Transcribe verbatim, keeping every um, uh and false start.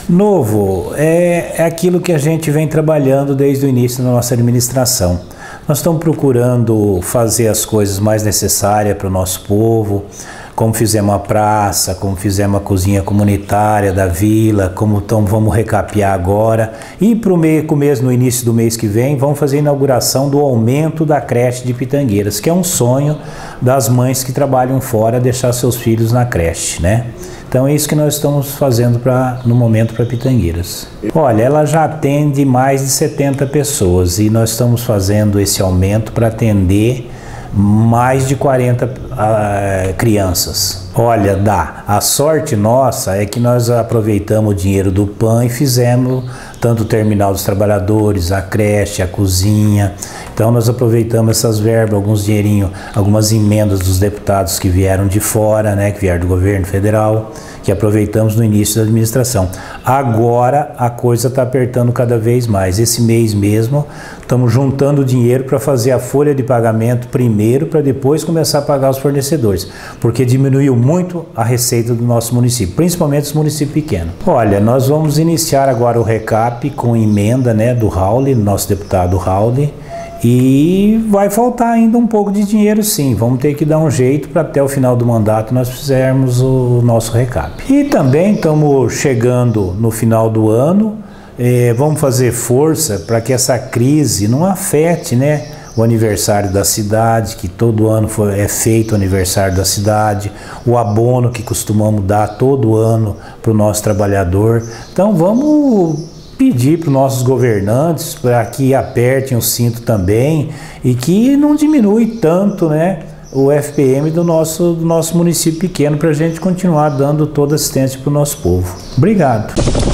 Novo é, é aquilo que a gente vem trabalhando desde o início da nossa administração. Nós estamos procurando fazer as coisas mais necessárias para o nosso povo, como fizemos a praça, como fizemos a cozinha comunitária da vila, como então vamos recapear agora. E para o começo, no início do mês que vem, vamos fazer a inauguração do aumento da creche de Pitangueiras, que é um sonho das mães que trabalham fora, deixar seus filhos na creche, né? Então é isso que nós estamos fazendo pra, no momento para Pitangueiras. Olha, ela já atende mais de setenta pessoas e nós estamos fazendo esse aumento para atender mais de quarenta uh, crianças. Olha, dá. A sorte nossa é que nós aproveitamos o dinheiro do P A M e fizemos tanto o terminal dos trabalhadores, a creche, a cozinha. Então nós aproveitamos essas verbas, alguns dinheirinhos, algumas emendas dos deputados que vieram de fora, né, que vieram do governo federal, que aproveitamos no início da administração. Agora a coisa está apertando cada vez mais. Esse mês mesmo estamos juntando dinheiro para fazer a folha de pagamento primeiro, para depois começar a pagar os fornecedores, porque diminuiu muito a receita do nosso município, principalmente os municípios pequenos. Olha, nós vamos iniciar agora o recap com emenda, né, do Raul, nosso deputado Raul, e vai faltar ainda um pouco de dinheiro, sim. Vamos ter que dar um jeito para até o final do mandato nós fizermos o nosso recap. E também estamos chegando no final do ano, eh, vamos fazer força para que essa crise não afete, né, o aniversário da cidade, que todo ano foi, é feito o aniversário da cidade, o abono que costumamos dar todo ano para o nosso trabalhador. Então vamos pedir para os nossos governantes para que apertem o cinto também e que não diminui tanto, né, o F P M do nosso, do nosso município pequeno, para a gente continuar dando toda assistência para o nosso povo. Obrigado.